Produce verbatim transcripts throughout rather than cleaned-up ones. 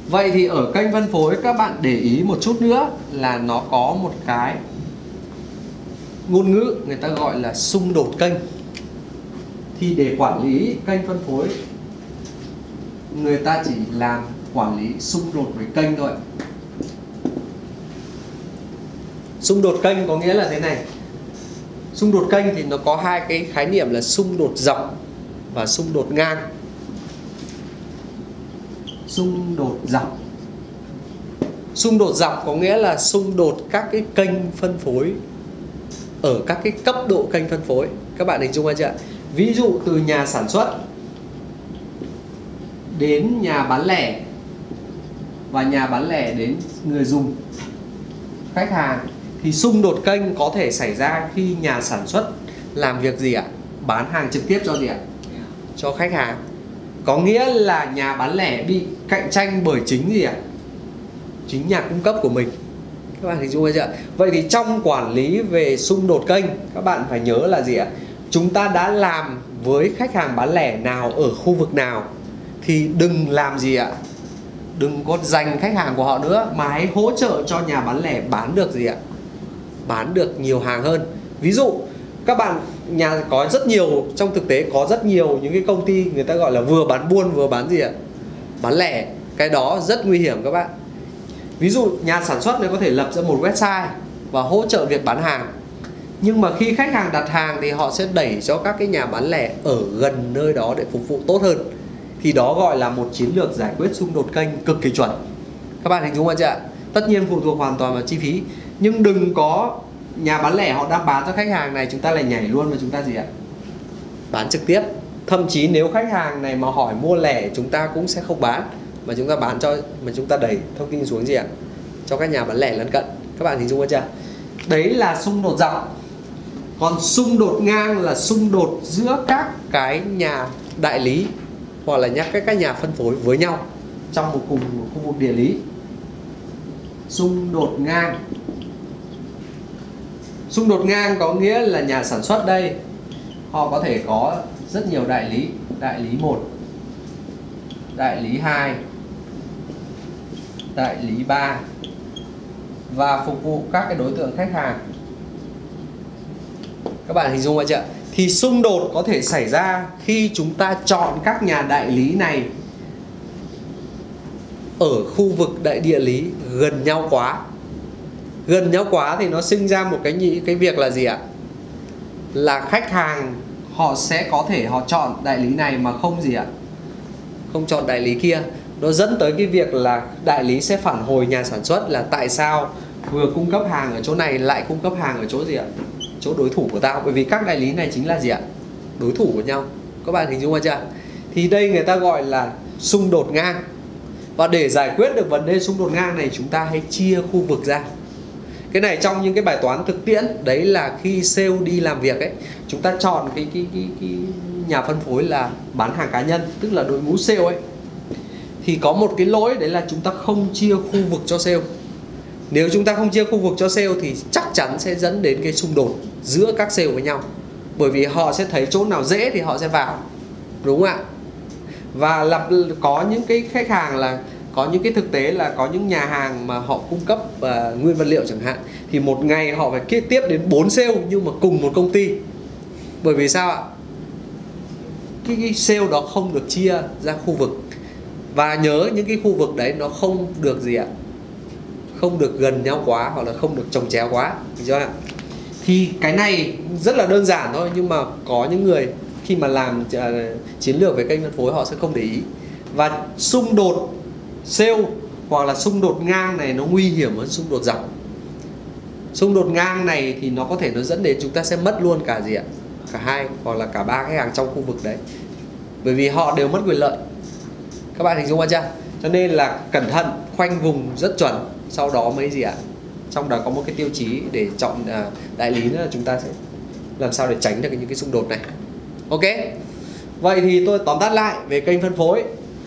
Vậy thì ở kênh phân phối các bạn để ý một chút nữa là nó có một cái ngôn ngữ người ta gọi là xung đột kênh. Thì để quản lý kênh phân phối, người ta chỉ làm quản lý xung đột với kênh thôi. Xung đột kênh có nghĩa là thế này. Xung đột kênh thì nó có hai cái khái niệm là xung đột dọc và xung đột ngang. Xung đột dọc. Xung đột dọc có nghĩa là xung đột các cái kênh phân phối ở các cái cấp độ kênh phân phối. Các bạn hình dung ra chưa? Ví dụ từ nhà sản xuất đến nhà bán lẻ và nhà bán lẻ đến người dùng, khách hàng, thì xung đột kênh có thể xảy ra khi nhà sản xuất làm việc gì ạ? Bán hàng trực tiếp cho gì ạ? Cho khách hàng. Có nghĩa là nhà bán lẻ bị cạnh tranh bởi chính gì ạ? Chính nhà cung cấp của mình. Các bạn hình dung chưa? Vậy thì trong quản lý về xung đột kênh, các bạn phải nhớ là gì ạ? Chúng ta đã làm với khách hàng bán lẻ nào ở khu vực nào thì đừng làm gì ạ? Đừng có giành khách hàng của họ nữa, mà hãy hỗ trợ cho nhà bán lẻ bán được gì ạ? Bán được nhiều hàng hơn. Ví dụ các bạn nhà có rất nhiều, trong thực tế có rất nhiều những cái công ty người ta gọi là vừa bán buôn vừa bán gì ạ? Bán lẻ. Cái đó rất nguy hiểm các bạn. Ví dụ nhà sản xuất này có thể lập ra một website và hỗ trợ việc bán hàng, nhưng mà khi khách hàng đặt hàng thì họ sẽ đẩy cho các cái nhà bán lẻ ở gần nơi đó để phục vụ tốt hơn. Thì đó gọi là một chiến lược giải quyết xung đột kênh cực kỳ chuẩn. Các bạn hình dung chưa ạ? Tất nhiên phụ thuộc hoàn toàn vào chi phí, nhưng đừng có nhà bán lẻ họ đang bán cho khách hàng này, chúng ta lại nhảy luôn và chúng ta gì ạ? Bán trực tiếp. Thậm chí nếu khách hàng này mà hỏi mua lẻ, chúng ta cũng sẽ không bán, mà chúng ta bán cho, mà chúng ta đẩy thông tin xuống gì ạ? Cho các nhà bán lẻ lân cận. Các bạn hình dung chưa? Đấy là xung đột dọc. Còn xung đột ngang là xung đột giữa các cái nhà đại lý hoặc là nhắc các nhà phân phối với nhau trong một cùng một khu vực địa lý. Xung đột ngang. Xung đột ngang có nghĩa là nhà sản xuất đây họ có thể có rất nhiều đại lý, đại lý một, đại lý hai, đại lý ba và phục vụ các cái đối tượng khách hàng. Các bạn hình dung ra chưa? Thì xung đột có thể xảy ra khi chúng ta chọn các nhà đại lý này ở khu vực đại địa lý gần nhau quá. Gần nhau quá thì nó sinh ra một cái cái việc là gì ạ? Là khách hàng họ sẽ có thể họ chọn đại lý này mà không gì ạ? Không chọn đại lý kia. Nó dẫn tới cái việc là đại lý sẽ phản hồi nhà sản xuất là tại sao vừa cung cấp hàng ở chỗ này lại cung cấp hàng ở chỗ gì ạ? Chỗ đối thủ của tao. Bởi vì các đại lý này chính là gì ạ? Đối thủ của nhau. Các bạn hình dung ra chưa? Thì đây người ta gọi là xung đột ngang. Và để giải quyết được vấn đề xung đột ngang này, chúng ta hãy chia khu vực ra. Cái này trong những cái bài toán thực tiễn, đấy là khi sale đi làm việc ấy, chúng ta chọn cái, cái, cái, cái nhà phân phối là bán hàng cá nhân, tức là đội ngũ sale ấy, thì có một cái lỗi đấy là chúng ta không chia khu vực cho sale. Nếu chúng ta không chia khu vực cho sale thì chắc chắn sẽ dẫn đến cái xung đột giữa các sale với nhau. Bởi vì họ sẽ thấy chỗ nào dễ thì họ sẽ vào, đúng không ạ? Và lập có những cái khách hàng là có những cái thực tế là có những nhà hàng mà họ cung cấp uh, nguyên vật liệu chẳng hạn, thì một ngày họ phải kết tiếp đến bốn sale nhưng mà cùng một công ty. Bởi vì sao ạ? Cái, cái sale đó không được chia ra khu vực. Và nhớ những cái khu vực đấy nó không được gì ạ? Không được gần nhau quá hoặc là không được chồng chéo quá. Được chưa ạ? Thì cái này rất là đơn giản thôi, nhưng mà có những người khi mà làm uh, chiến lược về kênh phân phối họ sẽ không để ý. Và xung đột sale hoặc là xung đột ngang này nó nguy hiểm hơn xung đột dọc. Xung đột ngang này thì nó có thể nó dẫn đến chúng ta sẽ mất luôn cả gì ạ? Cả hai hoặc là cả ba khách hàng trong khu vực đấy. Bởi vì họ đều mất quyền lợi. Các bạn hình dung ra chưa? Cho nên là cẩn thận, khoanh vùng rất chuẩn. Sau đó mới gì ạ? Trong đó có một cái tiêu chí để chọn đại lý nữa là chúng ta sẽ làm sao để tránh được những cái xung đột này. Ok. Vậy thì tôi tóm tắt lại về kênh phân phối.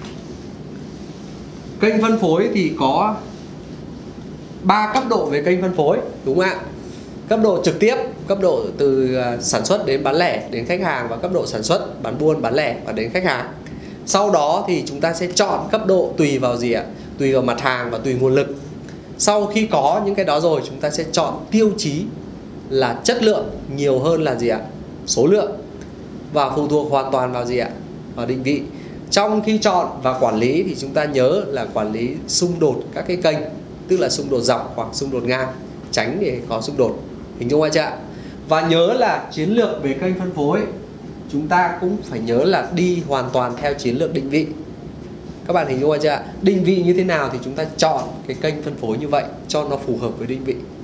Kênh phân phối thì có ba cấp độ về kênh phân phối, đúng không ạ? Cấp độ trực tiếp, cấp độ từ sản xuất đến bán lẻ đến khách hàng, và cấp độ sản xuất, bán buôn, bán lẻ và đến khách hàng. Sau đó thì chúng ta sẽ chọn cấp độ tùy vào gì ạ? Tùy vào mặt hàng và tùy nguồn lực. Sau khi có những cái đó rồi, chúng ta sẽ chọn tiêu chí là chất lượng nhiều hơn là gì ạ? Số lượng. Và phụ thuộc hoàn toàn vào gì ạ? Vào định vị. Trong khi chọn và quản lý thì chúng ta nhớ là quản lý xung đột các cái kênh, tức là xung đột dọc hoặc xung đột ngang, tránh để có xung đột. Hình dung ai chưa? Và nhớ là chiến lược về kênh phân phối, chúng ta cũng phải nhớ là đi hoàn toàn theo chiến lược định vị. Các bạn hình dung chưa? Định vị như thế nào thì chúng ta chọn cái kênh phân phối như vậy cho nó phù hợp với định vị.